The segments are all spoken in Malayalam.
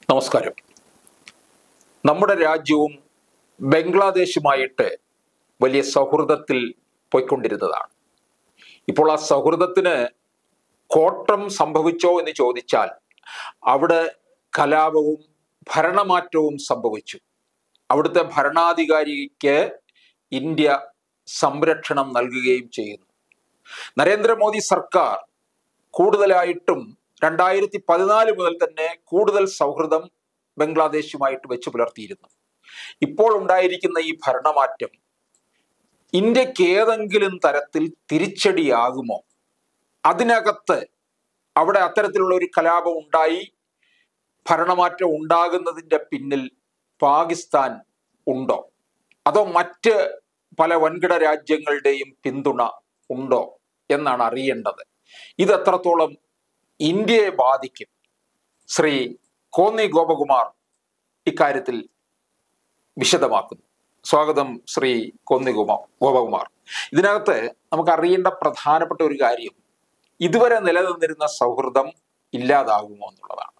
നമസ്കാരം. നമ്മുടെ രാജ്യവും ബംഗ്ലാദേശുമായിട്ട് വലിയ സൗഹൃദത്തിൽ പോയിക്കൊണ്ടിരുന്നതാണ്. ഇപ്പോൾ ആ സൗഹൃദത്തിന് കോട്ടം സംഭവിച്ചോ എന്ന് ചോദിച്ചാൽ അവിടെ കലാപവും ഭരണമാറ്റവും സംഭവിച്ചു. അവിടുത്തെ ഭരണാധികാരിക്ക് ഇന്ത്യ സംരക്ഷണം നൽകുകയും ചെയ്യുന്നു. നരേന്ദ്രമോദി സർക്കാർ കൂടുതലായിട്ടും 2014 മുതൽ തന്നെ കൂടുതൽ സൗഹൃദം ബംഗ്ലാദേശുമായിട്ട് വെച്ച് പുലർത്തിയിരുന്നു. ഇപ്പോൾ ഉണ്ടായിരിക്കുന്ന ഈ ഭരണമാറ്റം ഇന്ത്യക്ക് ഏതെങ്കിലും തരത്തിൽ തിരിച്ചടിയാകുമോ? അതിനകത്ത് അവിടെ അത്തരത്തിലുള്ള ഒരു കലാപം ഉണ്ടായി ഭരണമാറ്റം ഉണ്ടാകുന്നതിൻ്റെ പിന്നിൽ പാകിസ്ഥാൻ ഉണ്ടോ, അതോ മറ്റ് പല വൻകിട രാജ്യങ്ങളുടെയും പിന്തുണ ഉണ്ടോ എന്നാണ് അറിയേണ്ടത്. ഇത് എത്രത്തോളം ഇന്ത്യയെ ബാധിക്കും? ശ്രീ കോന്നി ഗോപകുമാർ ഇക്കാര്യത്തിൽ വിശദമാക്കുന്നു. സ്വാഗതം ശ്രീ കോന്നി ഗോപകുമാർ. ഇതിനകത്ത് നമുക്ക് അറിയേണ്ട പ്രധാനപ്പെട്ട ഒരു കാര്യം, ഇതുവരെ നിലനിന്നിരുന്ന സൗഹൃദം ഇല്ലാതാകുമോ എന്നുള്ളതാണ്.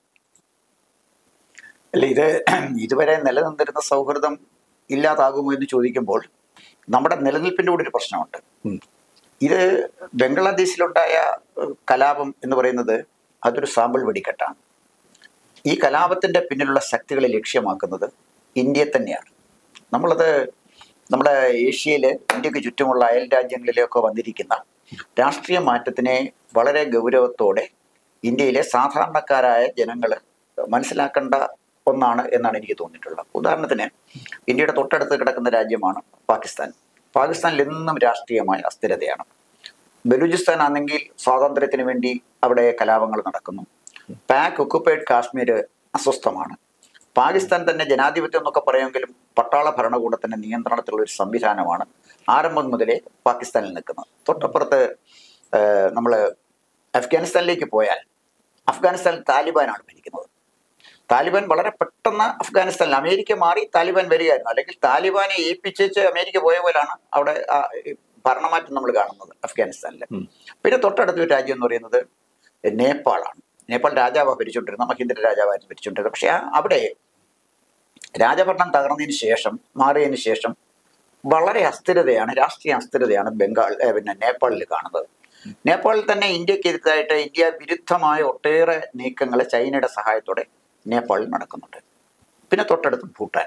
അല്ല, ഇതുവരെ നിലനിന്നിരുന്ന സൗഹൃദം ഇല്ലാതാകുമോ എന്ന് ചോദിക്കുമ്പോൾ നമ്മുടെ നിലനിൽപ്പിൻ്റെ കൂടെ ഒരു പ്രശ്നമുണ്ട്. ഇത് ബംഗ്ലാദേശിലുണ്ടായ കലാപം എന്ന് പറയുന്നത് അതൊരു സാമ്പിൾ വെടിക്കെട്ടാണ്. ഈ കലാപത്തിൻ്റെ പിന്നിലുള്ള ശക്തികളെ ലക്ഷ്യമാക്കുന്നത് ഇന്ത്യയെ തന്നെയാണ്. നമ്മുടെ ഏഷ്യയിൽ ഇന്ത്യക്ക് ചുറ്റുമുള്ള അയൽ രാജ്യങ്ങളിലൊക്കെ വന്നിരിക്കുന്ന രാഷ്ട്രീയ മാറ്റത്തിനെ വളരെ ഗൗരവത്തോടെ ഇന്ത്യയിലെ സാധാരണക്കാരായ ജനങ്ങൾ മനസ്സിലാക്കേണ്ട ഒന്നാണ് എന്നാണ് എനിക്ക് തോന്നിയിട്ടുള്ളത്. ഉദാഹരണത്തിന്, ഇന്ത്യയുടെ തൊട്ടടുത്ത് കിടക്കുന്ന രാജ്യമാണ് പാകിസ്ഥാൻ. പാകിസ്ഥാനിൽ എന്നും രാഷ്ട്രീയമായ അസ്ഥിരതയാണ്. ബലൂചിസ്ഥാൻ ആണെങ്കിൽ സ്വാതന്ത്ര്യത്തിന് വേണ്ടി അവിടെ കലാപങ്ങൾ നടക്കുന്നു. പാക് ഒക്കുപ്പൈഡ് കാശ്മീർ അസ്വസ്ഥമാണ്. പാകിസ്ഥാൻ തന്നെ ജനാധിപത്യം എന്നൊക്കെ പറയുമെങ്കിലും പട്ടാള ഭരണകൂടത്തിൻ്റെ നിയന്ത്രണത്തിലുള്ള ഒരു സംവിധാനമാണ് ആരംഭം മുതലേ പാകിസ്ഥാനിൽ നിൽക്കുന്നത്. തൊട്ടപ്പുറത്ത് നമ്മൾ അഫ്ഗാനിസ്ഥാനിലേക്ക് പോയാൽ അഫ്ഗാനിസ്ഥാനിൽ താലിബാനാണ് ഭരിക്കുന്നത്. താലിബാൻ വളരെ പെട്ടെന്ന് അഫ്ഗാനിസ്ഥാനിൽ അമേരിക്ക മാറി താലിബാൻ വരികയായിരുന്നു. അല്ലെങ്കിൽ താലിബാനെ ഏൽപ്പിച്ചേച്ച് അമേരിക്ക പോയ പോലാണ് അവിടെ ഭരണമാറ്റം നമ്മൾ കാണുന്നത് അഫ്ഗാനിസ്ഥാനിൽ. പിന്നെ തൊട്ടടുത്തൊരു രാജ്യം എന്ന് പറയുന്നത് നേപ്പാളാണ്. നേപ്പാൾ രാജാവാണ് ഭരിച്ചുകൊണ്ടിരുന്നത്, മഹീന്ദ്ര രാജാവായിരുന്നു ഭരിച്ചുകൊണ്ടിരുന്നത്. പക്ഷെ അവിടെ രാജഭരണം തകർന്നതിന് ശേഷം മാറിയതിന് ശേഷം വളരെ അസ്ഥിരതയാണ്, രാഷ്ട്രീയ അസ്ഥിരതയാണ് നേപ്പാളിൽ കാണുന്നത്. നേപ്പാളിൽ തന്നെ ഇന്ത്യക്കെതിരായിട്ട് ഇന്ത്യ വിരുദ്ധമായ ഒട്ടേറെ നീക്കങ്ങൾ ചൈനയുടെ സഹായത്തോടെ നേപ്പാളിൽ നടക്കുന്നുണ്ട്. പിന്നെ തൊട്ടടുത്ത്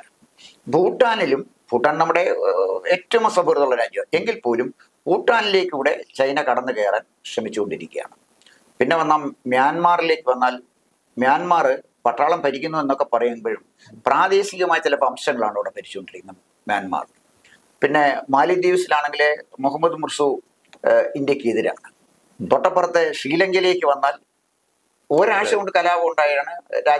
ഭൂട്ടാൻ നമ്മുടെ ഏറ്റവും സൗഹൃദമുള്ള രാജ്യം എങ്കിൽ പോലും ഭൂട്ടാനിലേക്ക് കൂടെ ചൈന കടന്നു കയറാൻ ശ്രമിച്ചുകൊണ്ടിരിക്കുകയാണ്. പിന്നെ മ്യാൻമാറിലേക്ക് വന്നാൽ മ്യാൻമാർ പട്ടാളം ഭരിക്കുന്നു എന്നൊക്കെ പറയുമ്പോഴും പ്രാദേശികമായ ചില അംശങ്ങളാണ് അവിടെ ഭരിച്ചുകൊണ്ടിരിക്കുന്നത് മ്യാൻമാർ. പിന്നെ മാലിദ്വീപ്സിലാണെങ്കിൽ മുഹമ്മദ് മുർസു ഇന്ത്യക്ക് എതിരാണ്. തൊട്ടപ്പുറത്ത് ശ്രീലങ്കയിലേക്ക് വന്നാൽ ഒരാഴ്ച കൊണ്ട് കലാപം ഉണ്ടായാണ്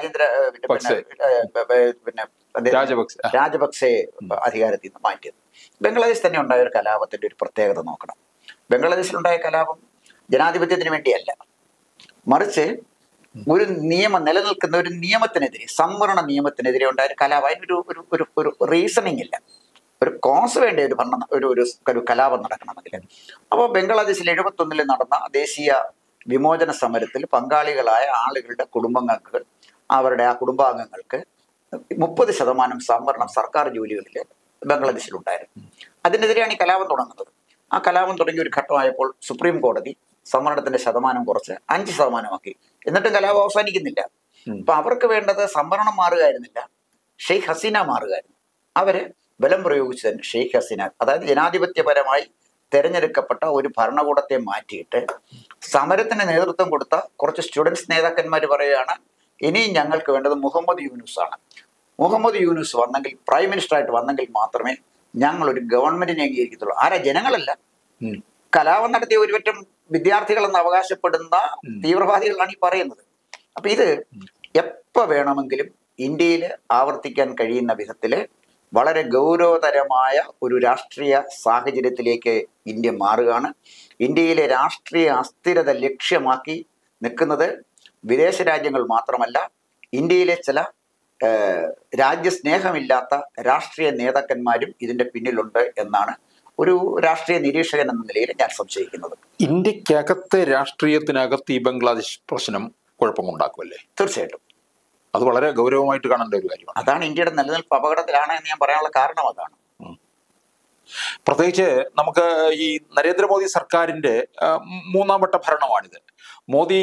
രാജപക്സെ അധികാരത്തിൽ നിന്ന് മാറ്റിയത്. ബംഗ്ലാദേശ് തന്നെ ഉണ്ടായ ഒരു കലാപത്തിന്റെ ഒരു പ്രത്യേകത നോക്കണം. ബംഗ്ലാദേശിലുണ്ടായ കലാപം ജനാധിപത്യത്തിന് വേണ്ടിയല്ല, മറിച്ച് ഒരു നിലനിൽക്കുന്ന ഒരു നിയമത്തിനെതിരെ, സംവരണ നിയമത്തിനെതിരെ ഉണ്ടായ ഒരു കലാപം. അതിനൊരു റീസണിങ് ഇല്ല, ഒരു കോസ് വേണ്ട ഒരു കലാപം നടക്കണമെങ്കിൽ. അപ്പോൾ ബംഗ്ലാദേശിൽ 71 നടന്ന ദേശീയ വിമോചന സമരത്തിൽ പങ്കാളികളായ ആളുകളുടെ കുടുംബങ്ങൾക്ക്, അവരുടെ ആ കുടുംബാംഗങ്ങൾക്ക് 30% സംവരണം സർക്കാർ ജോലികളിൽ ബംഗ്ലാദേശിലുണ്ടായിരുന്നു. അതിനെതിരെയാണ് ഈ കലാപം തുടങ്ങുന്നത്. ആ കലാപം തുടങ്ങിയ ഒരു ഘട്ടമായപ്പോൾ സുപ്രീം കോടതി സംവരണത്തിന്റെ ശതമാനം കുറച്ച് 5% എന്നിട്ടും കലാപം അവസാനിക്കുന്നില്ല. അപ്പൊ അവർക്ക് വേണ്ടത് സംവരണം മാറുകയായിരുന്നില്ല, ഷെയ്ഖ് ഹസീന മാറുകയായിരുന്നു. അവര് ബലം പ്രയോഗിച്ച് തന്നെ ഷെയ്ഖ് ഹസീന, അതായത് ജനാധിപത്യപരമായി തെരഞ്ഞെടുക്കപ്പെട്ട ഒരു ഭരണകൂടത്തെ മാറ്റിയിട്ട് സമരത്തിന് നേതൃത്വം കൊടുത്ത കുറച്ച് സ്റ്റുഡൻസ് നേതാക്കന്മാർ പറയുകയാണ്, ഇനിയും ഞങ്ങൾക്ക് വേണ്ടത് മുഹമ്മദ് യൂനുസ് ആണ്. മുഹമ്മദ് യൂനുസ് വന്നെങ്കിൽ, പ്രൈം മിനിസ്റ്ററായിട്ട് വന്നെങ്കിൽ മാത്രമേ ഞങ്ങൾ ഒരു ഗവൺമെന്റിനെ അംഗീകരിക്കത്തുള്ളൂ. ആരാ? ജനങ്ങളല്ല. കലാപം നടത്തിയ ഒരുപറ്റം വിദ്യാർത്ഥികളെന്ന് അവകാശപ്പെടുന്ന തീവ്രവാദികളാണ് ഈ പറയുന്നത്. അപ്പൊ ഇത് എപ്പോൾ വേണമെങ്കിലും ഇന്ത്യയിൽ ആവർത്തിക്കാൻ കഴിയുന്ന വിധത്തില് വളരെ ഗൗരവതരമായ ഒരു രാഷ്ട്രീയ സാഹചര്യത്തിലേക്ക് ഇന്ത്യ മാറുകയാണ്. ഇന്ത്യയിലെ രാഷ്ട്രീയ അസ്ഥിരത ലക്ഷ്യമാക്കി നിൽക്കുന്നത് വിദേശ രാജ്യങ്ങൾ മാത്രമല്ല, ഇന്ത്യയിലെ ചില രാജ്യസ്നേഹമില്ലാത്ത രാഷ്ട്രീയ നേതാക്കന്മാരും ഇതിൻ്റെ പിന്നിലുണ്ട് എന്നാണ് ഒരു രാഷ്ട്രീയ നിരീക്ഷകൻ എന്ന നിലയിൽ ഞാൻ സംശയിക്കുന്നത്. ഇന്ത്യക്കകത്തെ രാഷ്ട്രീയത്തിനകത്ത് ഈ ബംഗ്ലാദേശ് പ്രശ്നം കുഴപ്പമുണ്ടാക്കുമല്ലേ? തീർച്ചയായിട്ടും അത് വളരെ ഗൗരവമായിട്ട് കാണേണ്ട ഒരു കാര്യമാണ്. അതാണ് ഇന്ത്യയുടെ നിലനിൽപ്പ് അപകടത്തിലാണ് എന്ന് ഞാൻ പറയാനുള്ള കാരണം അതാണ്. പ്രത്യേകിച്ച് നമുക്ക് ഈ നരേന്ദ്രമോദി സർക്കാരിന്റെ മൂന്നാം വട്ട ഭരണമാണിത്. മോദി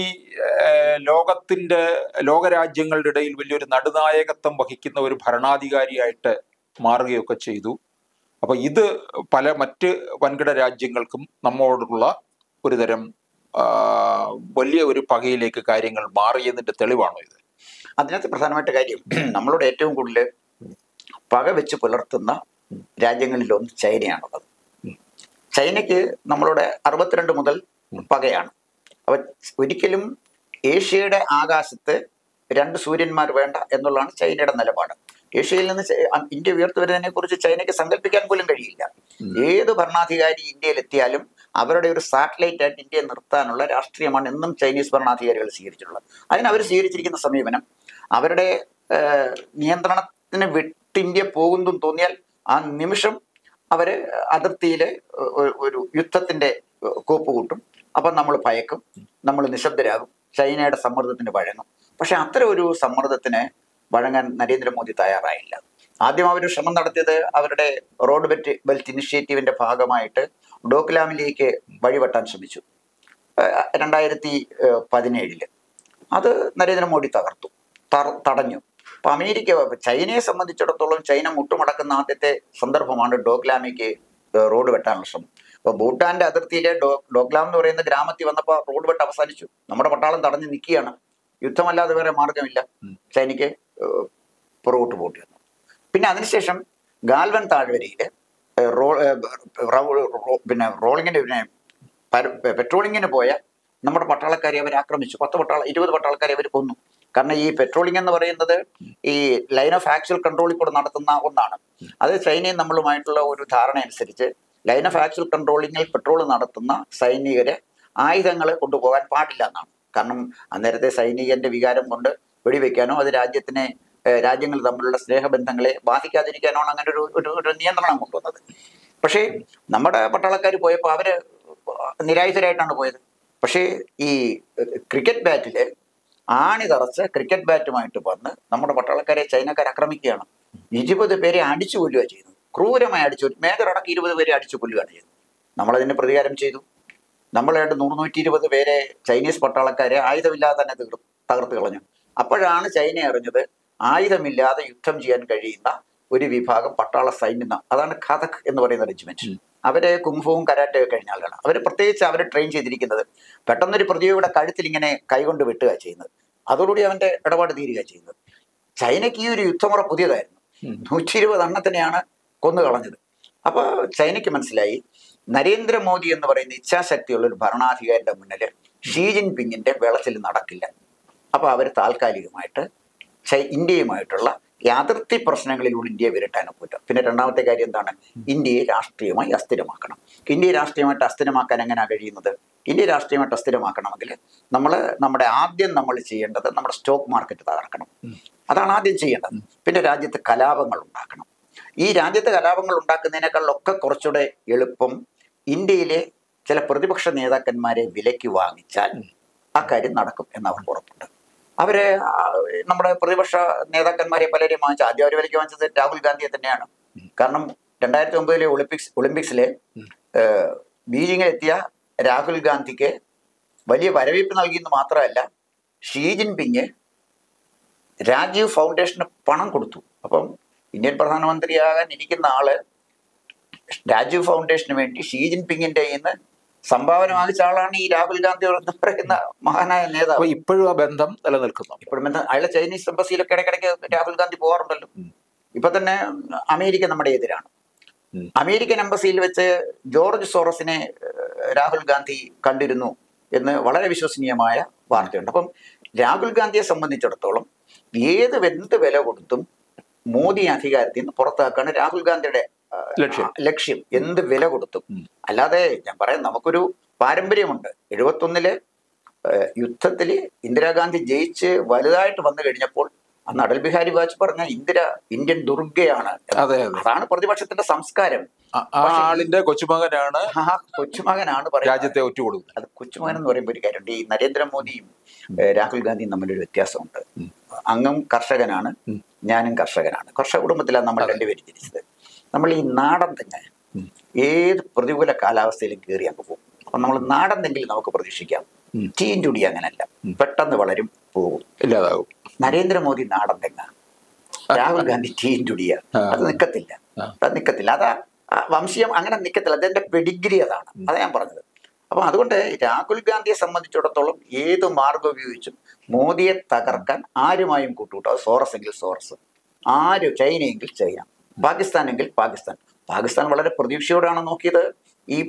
ലോകരാജ്യങ്ങളുടെ ഇടയിൽ വലിയൊരു നടുനായകത്വം വഹിക്കുന്ന ഒരു ഭരണാധികാരിയായിട്ട് മാറുകയൊക്കെ ചെയ്തു. അപ്പൊ ഇത് മറ്റ് വൻകിട രാജ്യങ്ങൾക്കും നമ്മോടുള്ള ഒരു തരം വലിയ ഒരു പകയിലേക്ക് കാര്യങ്ങൾ മാറിയതിന്റെ തെളിവാണോ ഇത്? അതിനകത്ത് പ്രധാനമായിട്ട് കാര്യം, നമ്മളോട് ഏറ്റവും കൂടുതൽ പക വെച്ച് പുലർത്തുന്ന രാജ്യങ്ങളിലൊന്ന് ചൈനയാണുള്ളത്. ചൈനയ്ക്ക് നമ്മളോട് 62 മുതൽ പകയാണ്. അപ്പൊ ഒരിക്കലും ഏഷ്യയുടെ ആകാശത്ത് 2 സൂര്യന്മാർ വേണ്ട എന്നുള്ളതാണ് ചൈനയുടെ നിലപാട്. ഏഷ്യയിൽ നിന്ന് ഇന്ത്യ ഉയർത്തു വരുന്നതിനെ കുറിച്ച് ചൈനയ്ക്ക് സങ്കല്പിക്കാൻ പോലും കഴിയില്ല. ഏത് ഭരണാധികാരി ഇന്ത്യയിൽ എത്തിയാലും അവരുടെ ഒരു സാറ്റലൈറ്റ് ആയിട്ട് ഇന്ത്യയെ നിർത്താനുള്ള രാഷ്ട്രീയമാണ് എന്നും ചൈനീസ് ഭരണാധികാരികൾ സ്വീകരിച്ചിട്ടുള്ളത്. അവർ സ്വീകരിച്ചിരിക്കുന്ന സമീപനം, അവരുടെ നിയന്ത്രണത്തിന് വിട്ട് ഇന്ത്യ പോകുന്നു തോന്നിയാൽ ആ നിമിഷം അവര് അതിർത്തിയിലെ ഒരു യുദ്ധത്തിന്റെ കോപ്പ് കൂട്ടും. അപ്പം നമ്മൾ ഭയക്കും, നമ്മൾ നിശബ്ദരാകും, ചൈനയുടെ സമ്മർദ്ദത്തിന് വഴങ്ങും. പക്ഷെ അത്തരം ഒരു സമ്മർദ്ദത്തിന് വഴങ്ങാൻ നരേന്ദ്രമോദി തയ്യാറായില്ല. ആദ്യം അവർ ശ്രമം നടത്തിയത് അവരുടെ റോഡ് ബെൽറ്റ് ഇനിഷ്യേറ്റീവിന്റെ ഭാഗമായിട്ട് ഡോക്ലാമിലേക്ക് വഴിവെട്ടാൻ ശ്രമിച്ചു 2017. അത് നരേന്ദ്രമോദി തടഞ്ഞു. അപ്പൊ ചൈനയെ സംബന്ധിച്ചിടത്തോളം ചൈന മുട്ടുമടക്കുന്ന ആദ്യത്തെ സന്ദർഭമാണ് ഡോക്ലാമിക്ക് റോഡ് വെട്ടാനുള്ള ശ്രമം. അപ്പൊ ഭൂട്ടാന്റെ അതിർത്തിയിലെ ഡോക്ലാം എന്ന് പറയുന്ന ഗ്രാമത്തിൽ വന്നപ്പോൾ റോഡ് വെട്ട് അവസാനിച്ചു. നമ്മുടെ പട്ടാളം തടഞ്ഞു നിൽക്കുകയാണ്. യുദ്ധമല്ലാതെ വേറെ മാർഗമില്ല. ചൈനയ്ക്ക് പുറകോട്ട് പോട്ടി വന്നു. പിന്നെ അതിനുശേഷം ഗാൽവൻ താഴ്വരയില് പെട്രോളിങ്ങിന് പോയ നമ്മുടെ പട്ടാളക്കാരെ അവർ ആക്രമിച്ചു. 20 പട്ടാളക്കാരെ അവർ കൊന്നു. കാരണം ഈ പെട്രോളിംഗ് എന്ന് പറയുന്നത് ഈ ലൈൻ ഓഫ് ആക്ച്വൽ കൺട്രോളിൽ കൂടെ നടത്തുന്ന ഒന്നാണ്. അത് ചൈനയും നമ്മളുമായിട്ടുള്ള ഒരു ധാരണ അനുസരിച്ച് ലൈൻ ഓഫ് ആക്ച്വൽ കൺട്രോളിങ്ങിൽ പെട്രോൾ നടത്തുന്ന സൈനികരെ ആയുധങ്ങൾ കൊണ്ടുപോകാൻ പാടില്ല എന്നാണ്. കാരണം അന്നേരത്തെ സൈനികന്റെ വികാരം കൊണ്ട് വെടിവെക്കാനോ അത് രാജ്യങ്ങൾ തമ്മിലുള്ള സ്നേഹബന്ധങ്ങളെ ബാധിക്കാതിരിക്കാനോ ആണ് അങ്ങനെ ഒരു നിയന്ത്രണം കൊണ്ടുവന്നത്. പക്ഷേ നമ്മുടെ പട്ടാളക്കാർ പോയപ്പോൾ അവര് നിരായുധരായിട്ടാണ് പോയത്. പക്ഷേ ഈ ക്രിക്കറ്റ് ബാറ്റില് ആണി തറച്ച് ക്രിക്കറ്റ് ബാറ്റുമായിട്ട് വന്ന് നമ്മുടെ പട്ടാളക്കാരെ ചൈനക്കാർ ആക്രമിക്കുകയാണ്. 20 പേരെ അടിച്ചു കൊല്ലുക ചെയ്യുന്നത്. ക്രൂരമായി മേജറടക്കം 20 പേരെ അടിച്ചു കൊല്ലുകയാണ് ചെയ്തത്. നമ്മളതിന് പ്രതികാരം ചെയ്തു. നമ്മളായിട്ട് 100-120 പേരെ ചൈനീസ് പട്ടാളക്കാരെ ആയുധമില്ലാതെ തന്നെ തകർത്ത് കളഞ്ഞു. അപ്പോഴാണ് ചൈന അറിഞ്ഞത് ആയുധമില്ലാതെ യുദ്ധം ചെയ്യാൻ കഴിയുന്ന ഒരു വിഭാഗം പട്ടാള സൈന്യം, അതാണ് ഖതക് എന്ന് പറയുന്ന റെജിമെന്റ്. അവരെ കുംഫുവും കരാട്ടെ കഴിഞ്ഞ ആളുകളാണ്. അവർ പ്രത്യേകിച്ച് അവർ ട്രെയിൻ ചെയ്തിരിക്കുന്നത് പെട്ടെന്നൊരു പ്രതിയോഗിയുടെ കഴുത്തിൽ ഇങ്ങനെ കൈകൊണ്ട് വെട്ടുക ചെയ്യുന്നത്. അതോടുകൂടി അവന്റെ ഇടപാട് തീരുക ചെയ്യുന്നത്. ചൈനയ്ക്ക് ഈ ഒരു യുദ്ധമുറ പുതിയതായിരുന്നു. 120 എണ്ണത്തിനെയാണ് കൊന്നു കളഞ്ഞത്. അപ്പൊ ചൈനയ്ക്ക് മനസ്സിലായി നരേന്ദ്രമോദി എന്ന് പറയുന്ന ഇച്ഛാശക്തിയുള്ള ഒരു ഭരണാധികാരിയുടെ മുന്നിൽ ഷീ ജിൻപിങ്ങിന്റെ വെളച്ചിൽ നടക്കില്ല. അപ്പൊ അവർ താൽക്കാലികമായിട്ട് ഇന്ത്യയുമായിട്ടുള്ള അതിർത്തി പ്രശ്നങ്ങളിലൂടെ ഇന്ത്യയെ വിരട്ടാനും പറ്റും. പിന്നെ രണ്ടാമത്തെ കാര്യം എന്താണ്? ഇന്ത്യയെ രാഷ്ട്രീയമായി അസ്ഥിരമാക്കണം. ഇന്ത്യയെ രാഷ്ട്രീയമായിട്ട് അസ്ഥിരമാക്കാൻ എങ്ങനെയാണ് കഴിയുന്നത്? ഇന്ത്യയെ രാഷ്ട്രീയമായിട്ട് അസ്ഥിരമാക്കണമെങ്കിൽ ആദ്യം നമ്മൾ ചെയ്യേണ്ടത് നമ്മുടെ സ്റ്റോക്ക് മാർക്കറ്റ് തകർക്കണം. അതാണ് ആദ്യം ചെയ്യേണ്ടത്. പിന്നെ രാജ്യത്ത് കലാപങ്ങൾ ഉണ്ടാക്കണം. ഈ രാജ്യത്ത് കലാപങ്ങൾ ഉണ്ടാക്കുന്നതിനേക്കാളൊക്കെ കുറച്ചുകൂടെ എളുപ്പം ഇന്ത്യയിലെ ചില പ്രതിപക്ഷ നേതാക്കന്മാരെ വിലയ്ക്ക് വാങ്ങിച്ചാൽ ആ കാര്യം നടക്കും എന്നവർക്ക് ഉറപ്പുണ്ട്. അവരെ നമ്മുടെ പ്രതിപക്ഷ നേതാക്കന്മാരെ പലരെയും വാങ്ങിച്ചു. ആദ്യം അവർ വിലയ്ക്ക് വാങ്ങിച്ചത് രാഹുൽ ഗാന്ധിയെ തന്നെയാണ്. കാരണം 2009 ഒളിമ്പിക്സിലെ ബീജിങ്ങിലെത്തിയ രാഹുൽ ഗാന്ധിക്ക് വലിയ വരവേൽപ്പ് നൽകിയെന്ന് മാത്രമല്ല, ഷീ ജിൻപിങ് രാജീവ് ഫൗണ്ടേഷന് പണം കൊടുത്തു. അപ്പം ഇന്ത്യൻ പ്രധാനമന്ത്രിയാകാൻ ഇരിക്കുന്ന ആള് രാജീവ് ഫൗണ്ടേഷന് വേണ്ടി ഷീ ജിൻപിങ്ങിന്റെ ഇന്ന് സംഭാവന വാങ്ങിച്ച ആളാണ് ഈ രാഹുൽ ഗാന്ധി എന്ന് പറയുന്ന മഹാനായ നേതാവ്. ഇപ്പോഴും ആ ബന്ധം നിലനിൽക്കുന്നു. ഇപ്പോഴും ബന്ധം. അയാളെ ചൈനീസ് എംബസിയിലൊക്കെ ഇടയ്ക്കിടയ്ക്ക് രാഹുൽ ഗാന്ധി പോകാറുണ്ടല്ലോ. ഇപ്പൊ തന്നെ അമേരിക്ക നമ്മുടെ എതിരാണ്. അമേരിക്കൻ എംബസിയിൽ വെച്ച് ജോർജ് സോറസിനെ രാഹുൽ ഗാന്ധി കണ്ടിരുന്നു എന്ന് വളരെ വിശ്വസനീയമായ വാർത്തയുണ്ട്. അപ്പം രാഹുൽ ഗാന്ധിയെ സംബന്ധിച്ചിടത്തോളം എന്ത് വില കൊടുത്തും മോദി അധികാരത്തിൽ നിന്ന് പുറത്താക്കാണ് രാഹുൽ ഗാന്ധിയുടെ ലക്ഷ്യം. എന്ത് വില കൊടുത്തും. അല്ലാതെ ഞാൻ പറയാം, നമുക്കൊരു പാരമ്പര്യമുണ്ട്. 71 യുദ്ധത്തിൽ ഇന്ദിരാഗാന്ധി ജയിച്ച് വലുതായിട്ട് വന്നു കഴിഞ്ഞപ്പോൾ അന്ന് അടൽ ബിഹാരി വാജ്പേയി പറഞ്ഞ ഇന്ത്യൻ ദുർഗയാണ്. അതാണ് പ്രതിപക്ഷത്തിന്റെ സംസ്കാരം. ആളിന്റെ കൊച്ചുമകനാണ് രാജ്യത്തെ ഒറ്റുകൊടുക്കുന്നത്. അത് കൊച്ചുമകൻ എന്ന് പറയുമ്പോൾ ഒരു കാര്യമുണ്ട്. ഈ നരേന്ദ്രമോദിയും രാഹുൽ ഗാന്ധിയും തമ്മിലൊരു വ്യത്യാസമുണ്ട്. അങ്ങും കർഷകനാണ്, ഞാനും കർഷകനാണ്. കർഷക കുടുംബത്തിലാണ് നമ്മൾ രണ്ടുപേരും ജനിച്ചത്. നമ്മൾ ഈ നാടൻ തെങ്ങ് ഏത് പ്രതികൂല കാലാവസ്ഥയിലും കയറി അങ്ങ് പോകും. അപ്പം നമ്മൾ നാടൻ തെങ്ങിൽ നമുക്ക് പ്രതീക്ഷിക്കാം. ചീഞ്ചുടി അങ്ങനല്ല, പെട്ടെന്ന് വളരും, പോകും, ഇല്ലാതാവും. നരേന്ദ്രമോദി നാടൻ തെങ്ങ, രാഹുൽ ഗാന്ധി ചീഞ്ചുടിയ, അത് നിക്കത്തില്ല, അത് നിക്കത്തില്ല. അതാ വംശീയം അങ്ങനെ നിക്കത്തില്ല, അതെന്റെ പെഡിഗ്രി അതാണ്, അതാ ഞാൻ പറഞ്ഞത്. അപ്പൊ അതുകൊണ്ട് രാഹുൽ ഗാന്ധിയെ സംബന്ധിച്ചിടത്തോളം ഏത് മാർഗം ഉപയോഗിച്ചും മോദിയെ തകർക്കാൻ ആരുമായും കൂട്ടുകൂട്ടും. അത് സോറസ് എങ്കിൽ സോറസ്, ചൈനയെങ്കിൽ ചൈന, പാകിസ്ഥാൻ എങ്കിൽ പാകിസ്ഥാൻ. പാകിസ്ഥാൻ വളരെ പ്രതീക്ഷയോടാണ് നോക്കിയത്. ഈ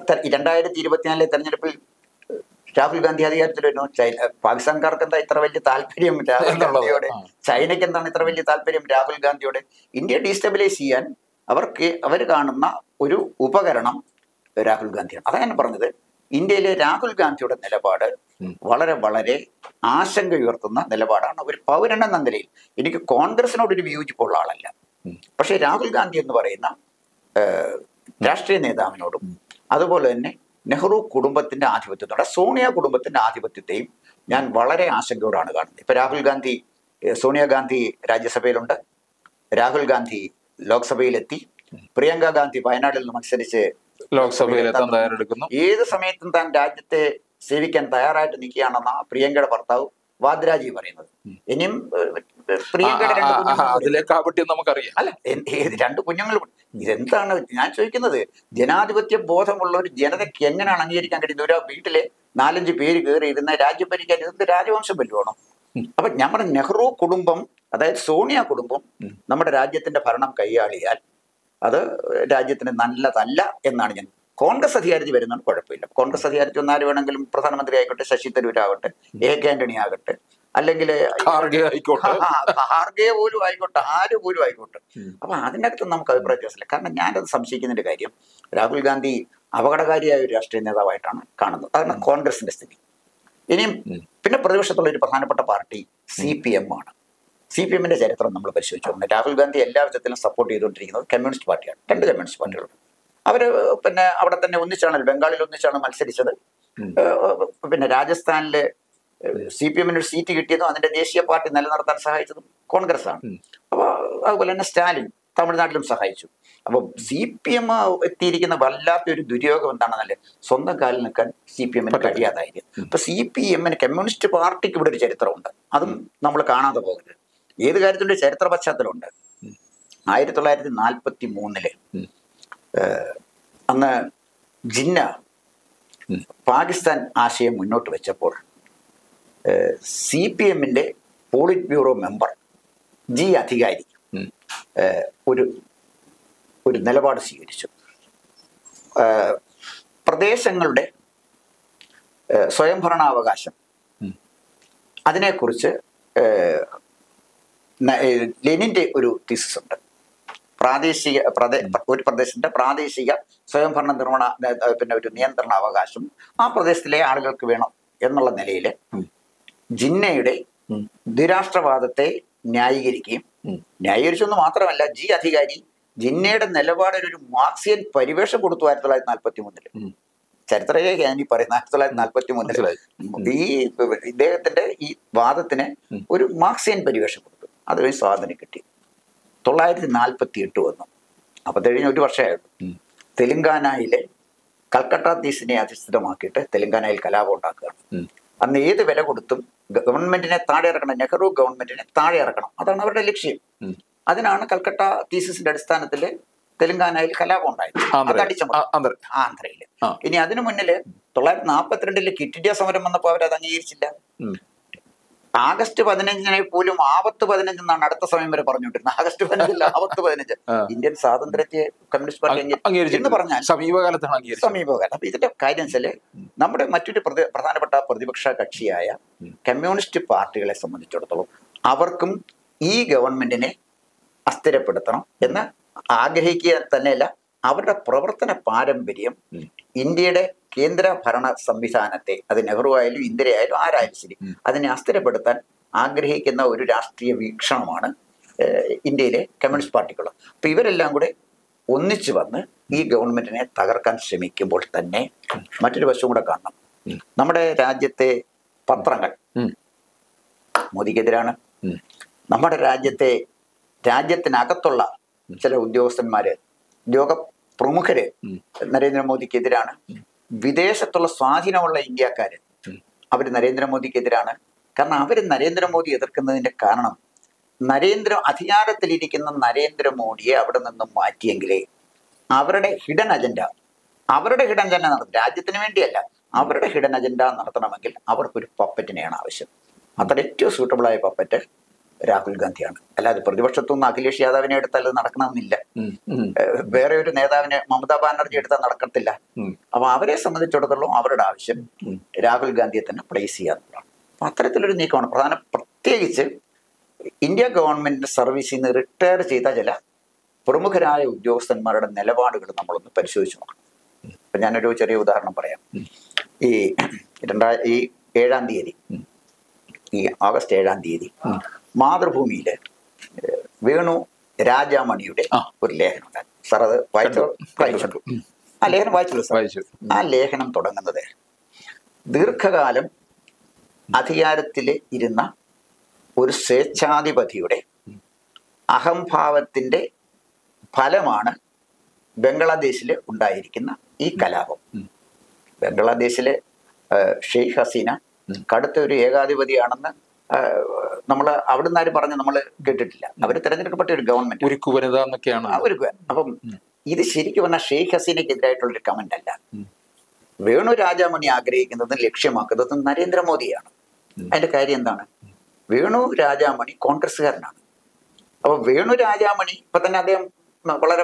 2024 തെരഞ്ഞെടുപ്പിൽ രാഹുൽ ഗാന്ധി അധികാരത്തിൽ വരുന്നു. പാകിസ്ഥാൻകാർക്ക് എന്താ ഇത്ര വലിയ താല്പര്യം രാഹുൽ ഗാന്ധിയോട്? ചൈനയ്ക്ക് എന്താണ് ഇത്ര വലിയ താല്പര്യം രാഹുൽ ഗാന്ധിയോട്? ഇന്ത്യയെ ഡീസ്റ്റെബിലൈസ് ചെയ്യാൻ അവർ കാണുന്ന ഒരു ഉപകരണം രാഹുൽ ഗാന്ധിയാണ്. അതാണ് ഞാൻ പറഞ്ഞത്. ഇന്ത്യയിലെ രാഹുൽ ഗാന്ധിയുടെ നിലപാട് വളരെ വളരെ ആശങ്ക ഉയർത്തുന്ന നിലപാടാണ്. ഒരു പൗരൻ എന്ന നിലയിൽ എനിക്ക് കോൺഗ്രസിനോടൊരു വിയോജിപ്പുള്ള ആളല്ല. പക്ഷേ രാഹുൽ ഗാന്ധി എന്ന് പറയുന്ന രാഷ്ട്രീയ നേതാവിനോടും അതുപോലെ തന്നെ നെഹ്റു കുടുംബത്തിന്റെ ആധിപത്യത്തോടെ സോണിയ കുടുംബത്തിന്റെ ആധിപത്യത്തെയും ഞാൻ വളരെ ആശങ്കയോടാണ് കാണുന്നത്. ഇപ്പൊ സോണിയാഗാന്ധി രാജ്യസഭയിലുണ്ട്, രാഹുൽ ഗാന്ധി ലോക്സഭയിലെത്തി, പ്രിയങ്ക ഗാന്ധി വയനാട്ടിൽ നിന്ന് മത്സരിച്ച് ലോക്സഭയിലെത്താൻ തയ്യാറെടുക്കുന്നു. ഏത് സമയത്തും താൻ രാജ്യത്തെ സേവിക്കാൻ തയ്യാറായിട്ട് നിൽക്കുകയാണെന്ന പ്രിയങ്കയുടെ ഭർത്താവ് വാദ്രാജി പറയുന്നത്. ഇനിയും പ്രിയങ്കയുടെ അതിലേക്കാവട്യം നമുക്കറിയാം. അല്ല, രണ്ട് കുഞ്ഞുങ്ങൾ. ഇതെന്താണ് ഞാൻ ചോദിക്കുന്നത്? ജനാധിപത്യ ബോധമുള്ള ഒരു ജനതയ്ക്ക് എങ്ങനെയാണ് അംഗീകരിക്കാൻ കഴിയുന്നത്? ഒരു വീട്ടിലെ 4-5 പേര് കയറി ഇരുന്ന രാജ്യം ഭരിക്കാൻ ഇതെന്ത് രാജവംശം വല്ലുവാണോ? അപ്പൊ നമ്മുടെ നെഹ്റു കുടുംബം, അതായത് സോണിയ കുടുംബം നമ്മുടെ രാജ്യത്തിന്റെ ഭരണം കൈയാളിയാൽ അത് രാജ്യത്തിന് നല്ലതല്ല എന്നാണ് ഞാൻ. കോൺഗ്രസ് അധികാരത്തിൽ വരുന്നതാണ് കുഴപ്പമില്ല. കോൺഗ്രസ് അധികാരത്തിൽ വന്നാൽ വേണമെങ്കിലും പ്രധാനമന്ത്രി ആയിക്കോട്ടെ, ശശി തരൂർ ആകട്ടെ, എ.കെ. ആന്റണി ആകട്ടെ, അല്ലെങ്കിൽ ഖാർഗെ പോലും ആയിക്കോട്ടെ, ആര് പോലും ആയിക്കോട്ടെ. അപ്പൊ അതിനകത്ത് നമുക്ക് അഭിപ്രായ വ്യത്യാസമില്ല. കാരണം ഞാനത് സംശയിക്കുന്നതിന്റെ കാര്യം, രാഹുൽ ഗാന്ധി അപകടകാരിയായ ഒരു രാഷ്ട്രീയ നേതാവായിട്ടാണ് കാണുന്നത്. അതാണ് കോൺഗ്രസിന്റെ സ്ഥിതി. ഇനിയും പിന്നെ പ്രതിപക്ഷത്തുള്ള ഒരു പ്രധാനപ്പെട്ട പാർട്ടി CPM ആണ്. CPM-ന്റെ ചരിത്രം നമ്മൾ പരിശോധിച്ചു. രാഹുൽ ഗാന്ധി എല്ലാ വിധത്തിലും സപ്പോർട്ട് ചെയ്തുകൊണ്ടിരിക്കുന്നത് കമ്മ്യൂണിസ്റ്റ് പാർട്ടിയാണ്. 2 കമ്മ്യൂണിസ്റ്റ് പാർട്ടികളുണ്ട്. അവര് പിന്നെ അവിടെ തന്നെ ഒന്നിച്ചാണ്, ബംഗാളിൽ ഒന്നിച്ചാണ് മത്സരിച്ചത്. പിന്നെ രാജസ്ഥാനില് CPM-ന് ഒരു സീറ്റ് കിട്ടിയതും അതിന്റെ ദേശീയ പാർട്ടി നിലനിർത്താൻ സഹായിച്ചതും കോൺഗ്രസ് ആണ്. അപ്പൊ അതുപോലെ തന്നെ സ്റ്റാലിൻ തമിഴ്നാട്ടിലും സഹായിച്ചു. അപ്പൊ CPM എത്തിയിരിക്കുന്ന വല്ലാത്തൊരു ദുര്യോഗം എന്താണെന്നല്ലേ, സ്വന്തം കാലിൽ നിൽക്കാൻ CPM-ന് കഴിയാതായിരിക്കും. അപ്പൊ CPM-ന് കമ്മ്യൂണിസ്റ്റ് പാർട്ടിക്ക് ഇവിടെ ഒരു ചരിത്രമുണ്ട്, അതും നമ്മൾ കാണാതെ പോകരുത്. ഏത് കാര്യത്തിൻ്റെ ചരിത്ര പശ്ചാത്തലമുണ്ട്. 1943 അന്ന് ജിന്ന പാകിസ്ഥാൻ ആശയം മുന്നോട്ട് വെച്ചപ്പോൾ CPM-ന്റെ polit bureau member G Adhikari ഒരു നിലപാട് സ്വീകരിച്ചു. പ്രദേശങ്ങളുടെ സ്വയംഭരണാവകാശം അതിനെക്കുറിച്ച് ലെനിന്റെ ഒരു തീസിസ് ഉണ്ട്. ഒരു പ്രദേശത്തിന്റെ പ്രാദേശിക സ്വയംഭരണ ഒരു നിയന്ത്രണ അവകാശം ആ പ്രദേശത്തിലെ ആളുകൾക്ക് വേണം എന്നുള്ള നിലയിൽ ജിന്നയുടെ ദ്വിരാഷ്ട്രവാദത്തെ ന്യായീകരിച്ചെന്ന് മാത്രമല്ല, ജി അധികാരി ജിന്നയുടെ നിലപാടിൽ ഒരു മാർക്സിയൻ പരിവേഷം കൊടുത്തു 1943. ചരിത്രരേഖ ഞാൻ ഈ പറയുന്നത് 1943 ഈ ഇദ്ദേഹത്തിന്റെ ഈ വാദത്തിന് ഒരു മാർക്സിയൻ പരിവേഷം കൊടുത്തു. അതുവഴി സ്വാതന്ത്ര്യം കിട്ടി. 1948 വന്നു. അപ്പൊ കഴിഞ്ഞ 1 വർഷമായിരുന്നു. തെലങ്കാനയിലെ കൽക്കട്ട തീസിനെ അധിഷ്ഠിതമാക്കിയിട്ട് തെലങ്കാനയിൽ കലാപം ഉണ്ടാക്കുകയാണ്. അന്ന് ഏത് വില കൊടുത്തും ഗവൺമെന്റിനെ താഴെ ഇറക്കണം, നെഹ്റു ഗവൺമെന്റിനെ താഴെ ഇറക്കണം, അതാണ് അവരുടെ ലക്ഷ്യം. അതിനാണ് കൽക്കട്ട തീസിന്റെ അടിസ്ഥാനത്തിൽ തെലങ്കാനയിൽ കലാപം ഉണ്ടായത്. ആന്ധ്രയില്. ഇനി അതിനു മുന്നില് 1942 ക്വിറ്റ് ഇന്ത്യ സമരം വന്നപ്പോൾ അവരത് അംഗീകരിച്ചില്ല. ആഗസ്റ്റ് 15 പോലും ആപത്ത് 15 എന്നാണ് അടുത്ത സമയം വരെ പറഞ്ഞുകൊണ്ടിരുന്നത്. ആഗസ്റ്റ് 15 ആപത്ത് 15 ഇന്ത്യൻ സ്വാതന്ത്ര്യത്തെ കമ്മ്യൂണിസ്റ്റ് പാർട്ടി എന്ന് പറഞ്ഞാൽ സമീപകാലം. അപ്പൊ ഇതിന്റെ കാര്യം വെച്ചാല് നമ്മുടെ മറ്റൊരു പ്രധാനപ്പെട്ട പ്രതിപക്ഷ കക്ഷിയായ കമ്മ്യൂണിസ്റ്റ് പാർട്ടികളെ സംബന്ധിച്ചിടത്തോളം അവർക്കും ഈ ഗവൺമെന്റിനെ അസ്ഥിരപ്പെടുത്തണം എന്ന് ആഗ്രഹിക്കുക തന്നെയല്ല, അവരുടെ പ്രവർത്തന പാരമ്പര്യം ഇന്ത്യയുടെ കേന്ദ്ര ഭരണ സംവിധാനത്തെ, അത് നെഹ്റു ആയാലും ഇന്ദിരയായാലും ആരായാലും ശരി, അതിനെ അസ്ഥിരപ്പെടുത്താൻ ആഗ്രഹിക്കുന്ന ഒരു രാഷ്ട്രീയ വീക്ഷണമാണ് ഇന്ത്യയിലെ കമ്മ്യൂണിസ്റ്റ് പാർട്ടികൾ. അപ്പൊ ഇവരെല്ലാം കൂടെ ഒന്നിച്ചു വന്ന് ഈ ഗവൺമെന്റിനെ തകർക്കാൻ ശ്രമിക്കുമ്പോൾ തന്നെ മറ്റൊരു വശം കൂടെ കാണണം. നമ്മുടെ രാജ്യത്തെ പത്രങ്ങൾ മോദിക്കെതിരാണ്, നമ്മുടെ രാജ്യത്തിനകത്തുള്ള ചില ഉദ്യോഗസ്ഥന്മാര്, ഉദ്യോഗ പ്രമുഖര് നരേന്ദ്രമോദിക്കെതിരാണ്. വിദേശത്തുള്ള സ്വാധീനമുള്ള ഇന്ത്യക്കാര് അവർ നരേന്ദ്രമോദിക്കെതിരാണ്. കാരണം അവർ നരേന്ദ്രമോദി എതിർക്കുന്നതിന്റെ കാരണം അധികാരത്തിലിരിക്കുന്ന നരേന്ദ്രമോദിയെ അവിടെ നിന്നും മാറ്റിയെങ്കിലേ അവരുടെ ഹിഡൻ അജണ്ട നടത്തും. രാജ്യത്തിന് വേണ്ടിയല്ല, അവരുടെ ഹിഡൻ അജണ്ട നടത്തണമെങ്കിൽ അവർക്കൊരു പപ്പറ്റിനെയാണ് ആവശ്യം. അത്ര ഏറ്റവും സൂട്ടബിളായ പപ്പറ്റ് രാഹുൽ ഗാന്ധിയാണ്. അല്ലാതെ പ്രതിപക്ഷത്തുനിന്ന് അഖിലേഷ് യാദവിനെ എടുത്താൽ അത് നടക്കണമെന്നില്ല. വേറെ ഒരു നേതാവിനെ മമതാ ബാനർജി എടുത്താൽ നടക്കത്തില്ല. അപ്പൊ അവരെ സംബന്ധിച്ചിടത്തോളം അവരുടെ ആവശ്യം രാഹുൽ ഗാന്ധിയെ തന്നെ പ്ലേസ് ചെയ്യാന്നുള്ളതാണ്. അപ്പൊ അത്തരത്തിലൊരു നീക്കമാണ് പ്രത്യേകിച്ച് ഇന്ത്യ ഗവൺമെന്റിന്റെ സർവീസിൽ നിന്ന് റിട്ടയർ ചെയ്ത ചില പ്രമുഖരായ ഉദ്യോഗസ്ഥന്മാരുടെ നിലപാടുകൾ നമ്മളൊന്ന് പരിശോധിച്ച് നോക്കണം. അപ്പൊ ഞാനൊരു ചെറിയ ഉദാഹരണം പറയാം. ഈ 7-ാം തീയതി, ഈ ഓഗസ്റ്റ് 7-ാം തീയതി മാതൃഭൂമിയില് വേണു രാജാമണിയുടെ ഒരു ലേഖനം ഉണ്ടായി. സാർ അത് വായിച്ചു? ആ ലേഖനം വായിച്ചു. ആ ലേഖനം തുടങ്ങുന്നത് ദീർഘകാലം അധികാരത്തിൽ ഇരുന്ന ഒരു സ്വേച്ഛാധിപതിയുടെ അഹംഭാവത്തിന്റെ ഫലമാണ് ബംഗ്ലാദേശിൽ ഉണ്ടായിരിക്കുന്ന ഈ കലാപം. ബംഗ്ലാദേശിലെ ഷെയ്ഖ് ഹസീന കടുത്ത ഒരു ഏകാധിപതിയാണെന്ന് നമ്മൾ അവിടുന്ന് ആരും പറഞ്ഞ് നമ്മൾ കേട്ടിട്ടില്ല. അവർ തെരഞ്ഞെടുക്കപ്പെട്ട ഒരു ഗവൺമെന്റ്, ഒരു കുവനിത എന്നൊക്കെയാണ്. അപ്പം ഇത് ശരിക്കും പറഞ്ഞാൽ ഷെയ്ഖ് ഹസീനയ്ക്കെതിരായിട്ടുള്ളൊരു കമന്റ് അല്ല. വേണു രാജാമണി ആഗ്രഹിക്കുന്നതും ലക്ഷ്യമാക്കുന്നതും നരേന്ദ്രമോദിയാണ്. അതിന്റെ കാര്യം എന്താണ്? വേണു രാജാമണി കോൺഗ്രസ്സുകാരനാണ്. അപ്പൊ വേണു രാജാമണി ഇപ്പൊ തന്നെ അദ്ദേഹം വളരെ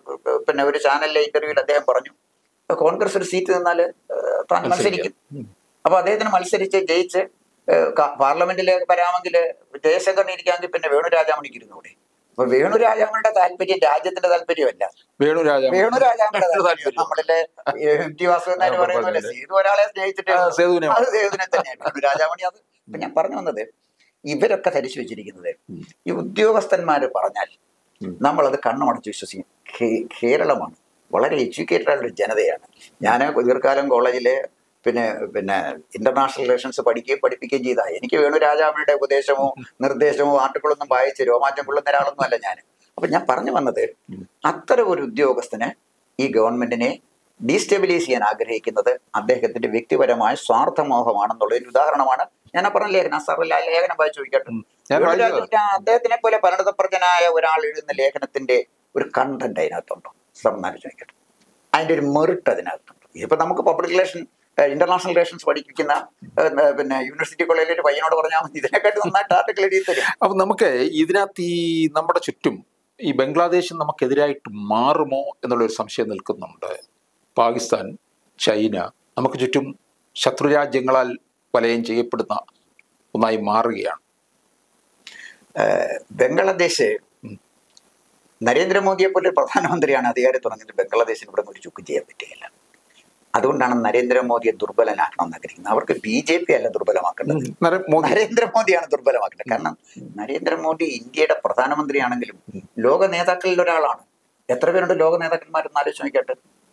ഒരു ചാനലിലെ ഇന്റർവ്യൂവിൽ അദ്ദേഹം പറഞ്ഞു, കോൺഗ്രസ് ഒരു സീറ്റ് നിന്നാൽ താൻ മത്സരിക്കും. അപ്പൊ അദ്ദേഹത്തിന് മത്സരിച്ച് ജയിച്ച് പാർലമെന്റിലേക്ക് വരാമെങ്കിൽ ജയശങ്കറിന് ഇരിക്കാമെങ്കിൽ പിന്നെ വേണു രാജാമണിക്ക് ഇരുന്നൂടെ? അപ്പൊ വേണു രാജാമണിയുടെ താല്പര്യം രാജ്യത്തിന്റെ താല്പര്യമല്ല, വേണു രാജാമണിയുടെ താല്പര്യം. നമ്മളിലെ MT വാസുദേവൻ നായർ പറയുന്ന പോലെ സേതു ഒരാളെ ജയിച്ചിട്ട് അത് സേതുവിനെ തന്നെയാണ് വേണു രാജാമണി. അത് ഇപ്പൊ ഞാൻ പറഞ്ഞു വന്നത്, ഇവരൊക്കെ ധരിച്ചു വെച്ചിരിക്കുന്നത് ഈ ഉദ്യോഗസ്ഥന്മാര് പറഞ്ഞാൽ നമ്മളത് കണ്ണുമടച്ച് വിശ്വസിക്കും. കേരളമാണ് വളരെ എഡ്യൂക്കേറ്റഡ് ആയിട്ടുള്ള ജനതയാണ്. ഞാൻ ദീർഘകാലം കോളേജിലെ പിന്നെ ഇന്റർനാഷണൽ റിലേഷൻസ് പഠിപ്പിക്കുകയും ചെയ്താ. എനിക്ക് വേണു രാജാവിനുടെ ഉപദേശമോ നിർദ്ദേശമോ ആർട്ടിക്കിളൊന്നും വായിച്ച് രോമാഞ്ചം കൊള്ളുന്ന ഒരാളൊന്നും അല്ല ഞാൻ. അപ്പൊ ഞാൻ പറഞ്ഞു വന്നത്, അത്തരം ഒരു ഉദ്യോഗസ്ഥന് ഈ ഗവൺമെന്റിനെ ഡീസ്റ്റെബിലൈസ് ചെയ്യാൻ ആഗ്രഹിക്കുന്നത് അദ്ദേഹത്തിന്റെ വ്യക്തിപരമായ സ്വാർത്ഥമോഹമാണെന്നുള്ളൊരു ഉദാഹരണമാണ് ഞാൻ പറഞ്ഞ ലേഖനം. സാർ ലേഖനം വായിച്ചു ചോദിക്കട്ടെ. അദ്ദേഹത്തിനെ പോലെ പരിണതപ്രജനായ ഒരാൾ എഴുതുന്ന ലേഖനത്തിന്റെ ഒരു കണ്ടന്റ് അതിനകത്തുണ്ടോ? സാർ എന്നാലും ചോദിക്കട്ടെ. അതിന്റെ ഒരു മെറിറ്റ് അതിനകത്തുണ്ട്. ഇപ്പൊ നമുക്ക് പബ്ലിക് റിലേഷൻ ഇന്റർനാഷണൽ റിലേഷൻസ് പഠിപ്പിക്കുന്ന യൂണിവേഴ്സിറ്റി കോളേജിൽ ഒരു പയ്യനോട് പറഞ്ഞാൽ മതി, ഇതിനെക്കാട്ടി നന്നായിട്ട് ആർട്ടിക്കിൾ എഴുതി തരും. അപ്പൊ നമുക്ക് ഇതിനകത്ത് ഈ നമ്മുടെ ചുറ്റും ഈ ബംഗ്ലാദേശ് നമുക്കെതിരായിട്ട് മാറുമോ എന്നുള്ളൊരു സംശയം നിൽക്കുന്നുണ്ട്. പാകിസ്ഥാൻ, ചൈന നമുക്ക് ചുറ്റും ശത്രുരാജ്യങ്ങളാൽ വലയം ചെയ്യപ്പെടുന്ന ഒന്നായി മാറുകയാണ്. ബംഗ്ലാദേശ് നരേന്ദ്രമോദിയെ പോലെ പ്രധാനമന്ത്രിയാണ് അധികാരത്തിൽ തുടങ്ങിയത്. ബംഗ്ലാദേശിന് ഇവിടെ ഒരു ചുക്ക് ചെയ്യാൻ പറ്റുകയില്ല. അതുകൊണ്ടാണ് നരേന്ദ്രമോദിയെ ദുർബലനാക്കണം എന്നാഗ്രഹിക്കുന്നത്. അവർക്ക് BJP അല്ല ദുർബലമാക്കേണ്ടത്, നരേന്ദ്രമോദിയാണ് ദുർബലമാക്കേണ്ടത്. കാരണം നരേന്ദ്രമോദി ഇന്ത്യയുടെ പ്രധാനമന്ത്രിയാണെങ്കിലും ലോക നേതാക്കളിൽ ഒരാളാണ്. എത്ര പേരുണ്ട് ലോക നേതാക്കന്മാരെന്ന് ആലോചിച്ച് നോക്കിയിട്ട്.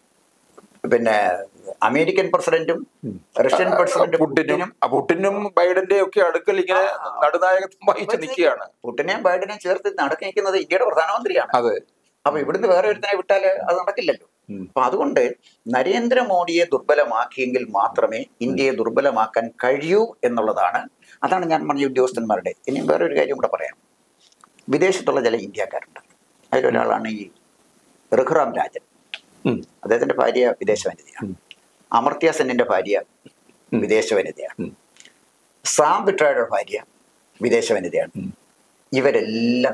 അമേരിക്കൻ പ്രസിഡന്റും റഷ്യൻ പ്രസിഡന്റും പുടിനും ബൈഡന്റെ ഒക്കെ അടുക്കൽ ഇങ്ങനെ നടുനായകത്വം വഹിച്ച് നിൽക്കുകയാണ്. പുടിനെയും ബൈഡനെയും ചേർത്ത് നടക്കി നിൽക്കുന്നത് ഇന്ത്യയുടെ പ്രധാനമന്ത്രിയാണ്. അതെ. അപ്പൊ ഇവിടുന്ന് വേറെ ഒരുത്തനെ വിട്ടാല് അത് നടക്കില്ലല്ലോ. അപ്പൊ അതുകൊണ്ട് നരേന്ദ്രമോദിയെ ദുർബലമാക്കിയെങ്കിൽ മാത്രമേ ഇന്ത്യയെ ദുർബലമാക്കാൻ കഴിയൂ എന്നുള്ളതാണ്. അതാണ് ഞാൻ പറഞ്ഞ ഉദ്യോഗസ്ഥന്മാരുടെ. ഇനിയും വേറെ ഒരു കാര്യം കൂടെ പറയാം. വിദേശത്തുള്ള ചില ഇന്ത്യക്കാരുണ്ട്. അതിലൊരാളാണ് ഈ രഘുറാം രാജൻ. അദ്ദേഹത്തിന്റെ ഭാര്യ വിദേശ വനിതയാണ്. അമർത്യ സെന്നിന്റെ ഭാര്യ വിദേശ വനിതയാണ്. സാം പിട്രോഡയുടെ ഭാര്യ വിദേശ വനിതയാണ്. ഇവരെല്ലാം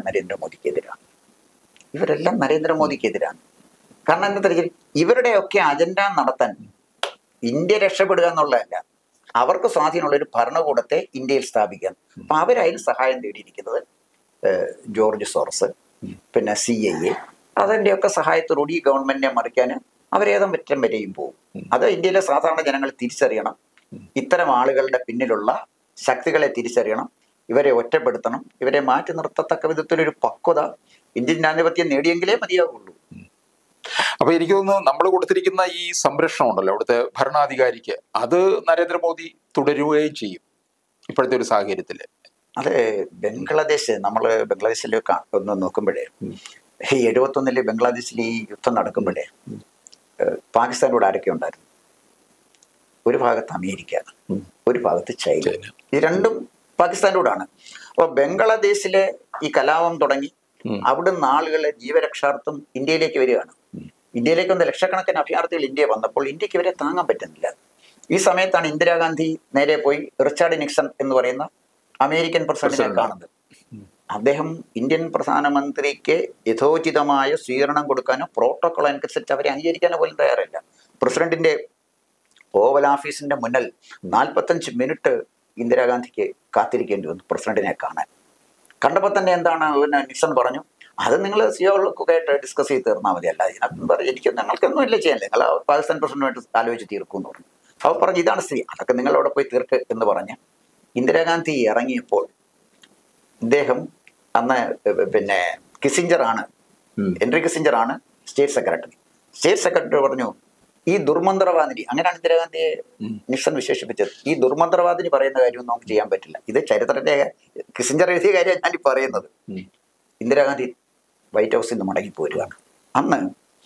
നരേന്ദ്രമോദിക്കെതിരാണ്. കാരണം എന്താ വെച്ചാൽ ഇവരുടെയൊക്കെ അജണ്ട നടത്താൻ ഇന്ത്യ രക്ഷപ്പെടുക എന്നുള്ളതല്ല, അവർക്ക് സ്വാധീനമുള്ള ഒരു ഭരണകൂടത്തെ ഇന്ത്യയിൽ സ്ഥാപിക്കാൻ. അപ്പൊ അവരതിന് സഹായം തേടിയിരിക്കുന്നത് ജോർജ് സോറസ്, CIA, അതിൻ്റെയൊക്കെ സഹായത്തോടുകൂടി ഈ ഗവൺമെന്റിനെ മറിക്കാൻ അവരേതും പറ്റം വരെയും പോകും. അത് ഇന്ത്യയിലെ സാധാരണ ജനങ്ങൾ തിരിച്ചറിയണം. ഇത്തരം ആളുകളുടെ പിന്നിലുള്ള ശക്തികളെ തിരിച്ചറിയണം. ഇവരെ ഒറ്റപ്പെടുത്തണം. ഇവരെ മാറ്റി നിർത്തത്തക്ക വിധത്തിലൊരു പക്വത ഇന്ത്യൻ ജനാധിപത്യം നേടിയെങ്കിലേ മതിയാകുള്ളൂ. അപ്പൊ എനിക്ക് തോന്നുന്നു നമ്മൾ കൊടുത്തിരിക്കുന്ന ഈ സംരക്ഷണം ഉണ്ടല്ലോ അവിടുത്തെ ഭരണാധികാരിക്ക്, അത് നരേന്ദ്രമോദി തുടരുകയും ചെയ്യും ഇപ്പോഴത്തെ ഒരു സാഹചര്യത്തില്. അത് ബംഗ്ലാദേശ്, നമ്മൾ ബംഗ്ലാദേശിലേക്ക് ഒന്ന് നോക്കുമ്പോഴേ, ഈ 71 ബംഗ്ലാദേശിൽ ഈ യുദ്ധം നടക്കുമ്പോഴേ പാകിസ്ഥാനോട് ആരൊക്കെ ഉണ്ടായിരുന്നു? ഒരു ഭാഗത്ത് അമേരിക്ക, ഒരു ഭാഗത്ത് ചൈന. ഈ രണ്ടും പാകിസ്ഥാനോടാണ്. അപ്പോൾ ബംഗ്ലാദേശിലെ ഈ കലാപം തുടങ്ങി അവിടുന്ന് ആളുകളെ ജീവരക്ഷാർത്ഥം ഇന്ത്യയിലേക്ക് വരികയാണ്. ഇന്ത്യയിലേക്ക് വന്ന ലക്ഷക്കണക്കിന് അഭയാർത്ഥികൾ ഇന്ത്യ വന്നപ്പോൾ ഇന്ത്യക്ക് ഇവരെ താങ്ങാൻ പറ്റുന്നില്ല. ഈ സമയത്താണ് ഇന്ദിരാഗാന്ധി നേരെ പോയി റിച്ചാർഡ് നിക്സൺ എന്ന് പറയുന്ന അമേരിക്കൻ പ്രസിഡന്റിനെ കാണുന്നത്. അദ്ദേഹം ഇന്ത്യൻ പ്രധാനമന്ത്രിക്ക് യഥോചിതമായ സ്വീകരണം കൊടുക്കാനോ പ്രോട്ടോകോൾ അനുസരിച്ച് അവരെ അംഗീകരിക്കാനോ പോലും തയ്യാറില്ല. പ്രസിഡന്റിന്റെ ഓവൽ ഓഫീസിന്റെ മുന്നിൽ 45 മിനിറ്റ് ഇന്ദിരാഗാന്ധിക്ക് കാത്തിരിക്കേണ്ടി വന്നു പ്രസിഡന്റിനെ കാണാൻ. കണ്ടപ്പോൾ തന്നെ എന്താണ് നിക്സൺ പറഞ്ഞു, അത് നിങ്ങൾ സിയോളൊക്കെ ആയിട്ട് ഡിസ്കസ് ചെയ്ത് തീർന്നാൽ മതി, അല്ല ഇതിനകത്ത് പറഞ്ഞു എനിക്ക് ഞങ്ങൾക്കൊന്നും ഇല്ല ചെയ്യാനില്ല, നിങ്ങൾ പാകിസ്ഥാൻ പ്രസിഡന്റുമായിട്ട് ആലോചിച്ച് തീർക്കുമെന്ന് പറഞ്ഞു. അവർ പറഞ്ഞു ഇതാണ് സ്ഥിതി, അതൊക്കെ നിങ്ങൾ അവിടെ പോയി തീർക്ക് എന്ന് പറഞ്ഞ് ഇന്ദിരാഗാന്ധി ഇറങ്ങിയപ്പോൾ ഇദ്ദേഹം അന്ന് പിന്നെ കിസിഞ്ചറാണ്, ഹെൻറി കിസിഞ്ചറാണ് സ്റ്റേറ്റ് സെക്രട്ടറി. സ്റ്റേറ്റ് സെക്രട്ടറി പറഞ്ഞു ഈ ദുർമന്ത്രവാദിനി, അങ്ങനെയാണ് ഇന്ദിരാഗാന്ധിയെ നിക്സൺ വിശേഷിപ്പിച്ചത്, ഈ ദുർമന്ത്രവാദിനി പറയുന്ന കാര്യമൊന്നും നമുക്ക് ചെയ്യാൻ പറ്റില്ല. ഇത് ചരിത്രത്തിന്റെ കിസിഞ്ചർ എഴുതിയ കാര്യം ഞാൻ ഈ പറയുന്നത്. ഇന്ദിരാഗാന്ധി വൈറ്റ് ഹൗസിൽ നിന്ന് മടങ്ങിപ്പോരുകയാണ്. അന്ന്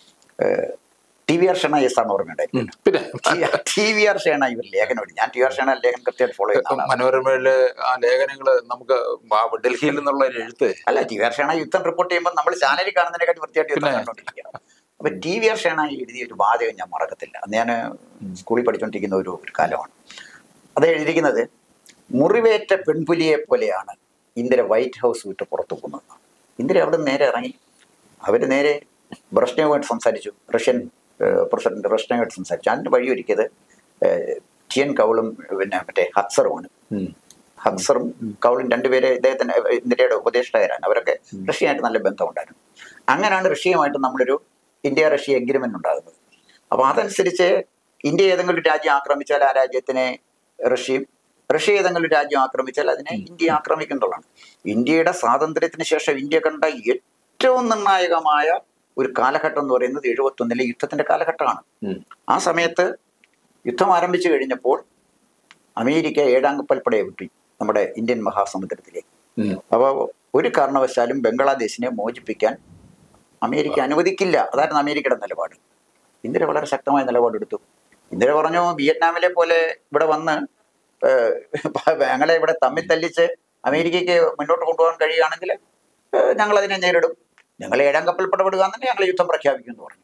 TVR ഷേണ ആണ് ഓർമ്മയുണ്ടായിരുന്നു. പിന്നെ TVR ഷേണ ഒരു ലേഖനം എഴുതി. ഞാൻ TVR ഷേണ ലേഖനം കൃത്യമായിട്ട് ഫോളോ ചെയ്യുന്ന മനോരമയിലെ ആ ലേഖനങ്ങള് നമുക്ക് ഡൽഹിയിൽ നിന്നുള്ള എഴുത്ത് അല്ല. TVR ഷേണ യുദ്ധം റിപ്പോർട്ട് ചെയ്യുമ്പോൾ നമ്മൾ ചാനലിൽ കാണുന്നതിനെക്കാട്ടി വൃത്തിയായിട്ട് യുദ്ധം കണ്ടുകൊണ്ടിരിക്കുക. അപ്പൊ TVR ഷേണ എഴുതിയ ഒരു വാചകം ഞാൻ മറക്കത്തില്ല. അന്ന് ഞാൻ സ്കൂളിൽ പഠിച്ചുകൊണ്ടിരിക്കുന്ന ഒരു കാലമാണ്. അത് എഴുതിയിരിക്കുന്നത്, മുറിവേറ്റ പെൺപുലിയെ പോലെയാണ് ഇന്ദിര വൈറ്റ് ഹൗസ് വിട്ട് പുറത്തു പോകുന്നത്. ഇന്ദിര അവിടെ നേരെ ഇറങ്ങി, അവർ നേരെ ബ്രഷ്നേവുമായിട്ട് സംസാരിച്ചു. റഷ്യൻ പ്രസിഡന്റ് ബ്രഷ്നേവുമായിട്ട് സംസാരിച്ചു. അതിന് വഴിയൊരുക്കിയത് ടിയൻ കൗളും പിന്നെ മറ്റേ ഹക്സറുമാണ്. ഹക്സറും കൗളും രണ്ടുപേരെ ഇദ്ദേഹത്തിന് ഇന്ത്യയുടെ ഉപദേഷ്ടാരാണ്. അവരൊക്കെ റഷ്യയായിട്ട് നല്ല ബന്ധമുണ്ടായിരുന്നു. അങ്ങനെയാണ് റഷ്യയുമായിട്ട് നമ്മളൊരു ഇന്ത്യ റഷ്യ എഗ്രിമെന്റ് ഉണ്ടാകുന്നത്. അപ്പോൾ അതനുസരിച്ച് ഇന്ത്യ ഏതെങ്കിലും ഒരു രാജ്യം ആക്രമിച്ചാൽ ആ രാജ്യത്തിനെ റഷ്യയും, റഷ്യ ഏതെങ്കിലും ഒരു രാജ്യം ആക്രമിച്ചാൽ അതിനെ ഇന്ത്യ ആക്രമിക്കുന്നതാണ്. ഇന്ത്യയുടെ സ്വാതന്ത്ര്യത്തിന് ശേഷം ഇന്ത്യ കണ്ട ഏറ്റവും നിർണായകമായ ഒരു കാലഘട്ടം എന്ന് പറയുന്നത് 71 യുദ്ധത്തിന്റെ കാലഘട്ടമാണ്. ആ സമയത്ത് യുദ്ധം ആരംഭിച്ചു കഴിഞ്ഞപ്പോൾ അമേരിക്ക 7ാം കപ്പൽപ്പടയെ വിട്ടു നമ്മുടെ ഇന്ത്യൻ മഹാസമുദ്രത്തിലേക്ക്. അപ്പോൾ ഒരു കാരണവശാലും ബംഗ്ലാദേശിനെ മോചിപ്പിക്കാൻ അമേരിക്ക അനുവദിക്കില്ല. അതായിരുന്നു അമേരിക്കയുടെ നിലപാട്. ഇന്ദിര വളരെ ശക്തമായ നിലപാടെടുത്തു. ഇന്ദിര പറഞ്ഞു, വിയറ്റ്നാമിലെ പോലെ ഇവിടെ വന്ന് ഞങ്ങളെ ഇവിടെ തമ്മിൽ തല്ലിച്ച് അമേരിക്കയ്ക്ക് മുന്നോട്ട് കൊണ്ടുപോകാൻ കഴിയുകയാണെങ്കിൽ ഞങ്ങൾ അതിനെ നേരിടും. ഞങ്ങൾ 7ാം കപ്പൽപ്പട വിടുക തന്നെ ഞങ്ങൾ യുദ്ധം പ്രഖ്യാപിക്കുമെന്ന് പറഞ്ഞു.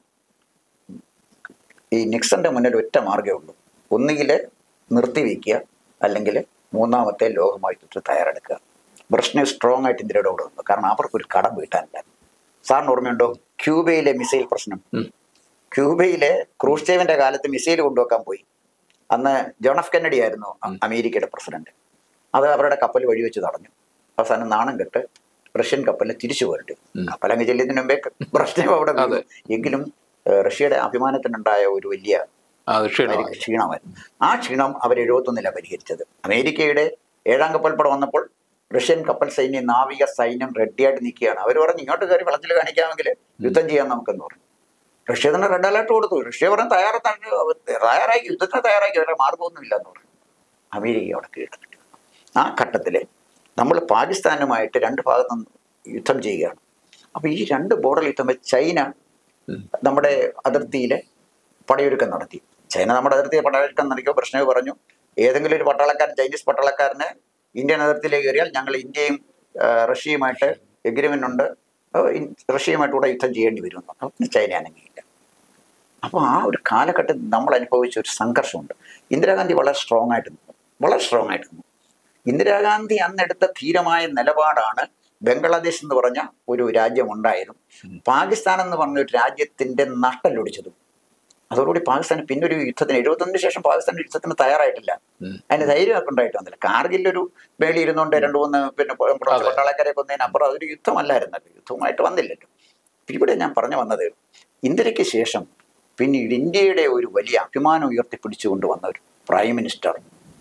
ഈ നിക്സന്റെ മുന്നിൽ ഒറ്റ മാർഗ്ഗമേ ഉള്ളൂ, ഒന്നുകിൽ നിർത്തിവെക്കുക, അല്ലെങ്കിൽ 3ാമത്തെ ലോകയുദ്ധത്തിന് തയ്യാറെടുക്കുക. ബ്രഷ്നേവ് സ്ട്രോങ് ആയിട്ട് ഇന്ത്യയുടെ കൂടെ വന്നു. കാരണം അവർക്കൊരു കടം വീട്ടാനില്ല. സാറിന് ഓർമ്മയുണ്ടോ ക്യൂബയിലെ മിസൈൽ പ്രശ്നം? ക്യൂബയിലെ ക്രൂഷ്ചേവിന്റെ കാലത്ത് മിസൈൽ കൊണ്ടുവെക്കാൻ പോയി. അന്ന് ജോൺ എഫ് കെന്നഡി ആയിരുന്നു അമേരിക്കയുടെ പ്രസിഡന്റ്. അത് അവരുടെ കപ്പൽ വഴിവെച്ച് തടഞ്ഞു. അവസാനം നാണം കെട്ട് റഷ്യൻ കപ്പലിനെ തിരിച്ചു പോരട്ടെ. കപ്പലങ്ങ് ചെല്ലുന്നതിന് മുമ്പേ ബ്രഷ്നേവ് അവിടെ വീണു. എങ്കിലും റഷ്യയുടെ അഭിമാനത്തിനുണ്ടായ ഒരു വലിയ ക്ഷീണമായിരുന്നു. ആ ക്ഷീണം അവർ 71 പരിഹരിച്ചത്. അമേരിക്കയുടെ 7ാം കപ്പൽപ്പട വന്നപ്പോൾ റഷ്യൻ കപ്പൽ സൈന്യം, നാവിക സൈന്യം റെഡിയായിട്ട് നിൽക്കുകയാണ്. അവർ പറഞ്ഞു ഇങ്ങോട്ട് കയറി വെള്ളത്തിൽ കാണിക്കാമെങ്കിൽ യുദ്ധം ചെയ്യാൻ നമുക്കെന്ന് പറഞ്ഞു. റഷ്യ തന്നെ റെഡ് അലർട്ട് കൊടുത്തു. റഷ്യ പറഞ്ഞ തയ്യാറായി യുദ്ധത്തിന് തയ്യാറാക്കി, വേറെ മാർഗമൊന്നുമില്ല എന്ന് പറഞ്ഞു. അമേരിക്ക അവിടെ കീഴടക്കി. ആ ഘട്ടത്തിൽ നമ്മൾ പാകിസ്ഥാനുമായിട്ട് 2 ഭാഗത്തും യുദ്ധം ചെയ്യുകയാണ്. അപ്പോൾ ഈ 2 ബോർഡർ യുദ്ധം ചൈന നമ്മുടെ അതിർത്തിയിൽ പടയൊരുക്കം നടത്തി. ചൈന നമ്മുടെ അതിർത്തിയിൽ പടയൊരുക്കം നടത്തിയോ പ്രശ്നം പറഞ്ഞു, ഏതെങ്കിലും ഒരു പട്ടാളക്കാരൻ, ചൈനീസ് പട്ടാളക്കാരന് ഇന്ത്യൻ അതിർത്തിയിലേക്ക് കയറിയാൽ ഞങ്ങൾ ഇന്ത്യയും റഷ്യയുമായിട്ട് എഗ്രിമെന്റ് ഉണ്ട്, റഷ്യയുമായിട്ട് കൂടെ യുദ്ധം ചെയ്യേണ്ടി വരുമെന്ന്. അപ്പം ചൈന അനങ്ങിയില്ല. അപ്പോൾ ആ ഒരു കാലഘട്ടത്തിൽ നമ്മൾ അനുഭവിച്ച ഒരു സംഘർഷമുണ്ട്. ഇന്ദിരാഗാന്ധി വളരെ സ്ട്രോങ് ആയിട്ട് നിന്നു. ഇന്ദിരാഗാന്ധി അന്നെടുത്ത ധീരമായ നിലപാടാണ് ബംഗ്ലാദേശ് എന്ന് പറഞ്ഞ ഒരു രാജ്യം ഉണ്ടായതും പാകിസ്ഥാൻ എന്ന് പറഞ്ഞ ഒരു രാജ്യത്തിന്റെ നട്ടലൊടിച്ചതും. അതോടുകൂടി പാകിസ്ഥാൻ പിന്നൊരു യുദ്ധത്തിന് 71 ശേഷം പാകിസ്ഥാൻ യുദ്ധത്തിന് തയ്യാറായിട്ടില്ല. അതിന് ധൈര്യമൊക്കെ ഉണ്ടായിട്ട് വന്നില്ല. കാർഗിലൊരു വേളി ഇരുന്നുകൊണ്ട് 2-3 പിന്നെ പട്ടാളക്കാരെ കൊന്നതിനപ്പുറം അതൊരു യുദ്ധമല്ലായിരുന്നല്ലോ, യുദ്ധമായിട്ട് വന്നില്ലല്ലോ. ഇവിടെ ഞാൻ പറഞ്ഞു വന്നത്, ഇന്ത്യക്ക് ശേഷം പിന്നീട് ഇന്ത്യയുടെ ഒരു വലിയ അഭിമാനം ഉയർത്തിപ്പിടിച്ചുകൊണ്ട് വന്ന ഒരു പ്രൈം മിനിസ്റ്റർ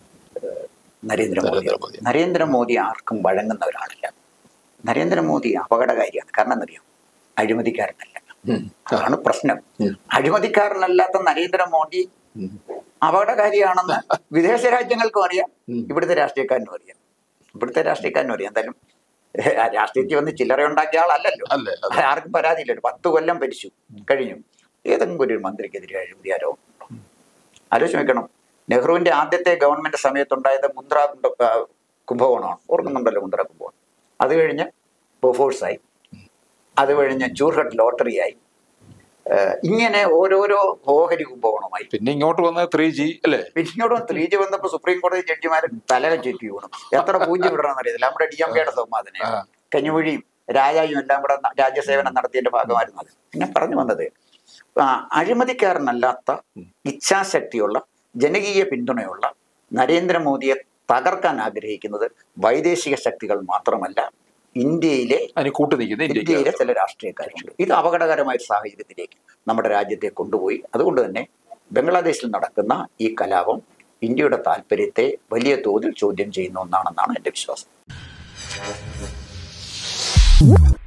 നരേന്ദ്രമോദി. നരേന്ദ്രമോദി ആർക്കും വഴങ്ങുന്ന ഒരാളല്ല. നരേന്ദ്രമോദി അപകടകാരിയാണ്. കാരണം എന്നറിയാം, അഴിമതിക്കാരനല്ല. അതാണ് പ്രശ്നം. അഴിമതിക്കാരനല്ലാത്ത നരേന്ദ്രമോദി അപകടകാരിയാണെന്ന് വിദേശ രാജ്യങ്ങൾക്കും അറിയാം, ഇവിടുത്തെ രാഷ്ട്രീയക്കാരനും അറിയാം. ഇവിടുത്തെ രാഷ്ട്രീയക്കാരനും അറിയാം. എന്തായാലും രാഷ്ട്രീയത്തിൽ വന്ന് ചില്ലറ ഉണ്ടാക്കിയ ആളല്ലല്ലോ, ആർക്കും പരാതിയില്ലല്ലോ. 10 കൊല്ലം ഭരിച്ചു കഴിഞ്ഞു. ഏതെങ്കിലും ഒരു മന്ത്രിക്കെതിരെ അഴിമതി ആരോപണം ആലോചിച്ച് നോക്കണം. നെഹ്റുവിന്റെ ആദ്യത്തെ ഗവൺമെന്റ് സമയത്തുണ്ടായത് മുന്ദ്ര കുംഭകോണമാണ്, ഓർക്കുന്നുണ്ടല്ലോ മുന്ദ്ര കുംഭകോണം. അത് കഴിഞ്ഞ് ബോഫോഴ്സായി, അത് കഴിഞ്ഞ് ചൂർഹട്ട് ലോട്ടറിയായി, ഇങ്ങനെ ഓരോരോ ഓഹരി കുംഭകോണമായി. പിന്നെ ഇങ്ങോട്ട് വന്ന 3G അല്ലേ? പിന്നെ ഇങ്ങോട്ട് 3G വന്നപ്പോൾ സുപ്രീം കോടതി ജഡ്ജിമാർ തല ചുറ്റി വീണു. എത്ര പൂജ്യം വിടണമെന്ന് അറിയത്തില്ല. നമ്മുടെ DMKയുടെ സമ്മാദനെ കഞ്ഞുമൊഴിയും രാജായും എല്ലാം കൂടെ രാജ്യസേവനം നടത്തിയതിന്റെ ഭാഗമായിരുന്നു അത്. പിന്നെ പറഞ്ഞു വന്നത്, അഴിമതിക്കാരനല്ലാത്ത ഇച്ഛാശക്തിയുള്ള ജനകീയ പിന്തുണയുള്ള നരേന്ദ്രമോദിയെ തകർക്കാൻ ആഗ്രഹിക്കുന്നത് വൈദേശിക ശക്തികൾ മാത്രമല്ല, ഇന്ത്യയിലെ ചില രാഷ്ട്രീയക്കാരുണ്ട്. ഇത് അപകടകരമായ ഒരു സാഹചര്യത്തിലേക്ക് നമ്മുടെ രാജ്യത്തെ കൊണ്ടുപോയി. അതുകൊണ്ട് തന്നെ ബംഗ്ലാദേശിൽ നടക്കുന്ന ഈ കലാപം ഇന്ത്യയുടെ താല്പര്യത്തെ വലിയ തോതിൽ ചോദ്യം ചെയ്യുന്ന ഒന്നാണെന്നാണ് എൻ്റെ വിശ്വാസം.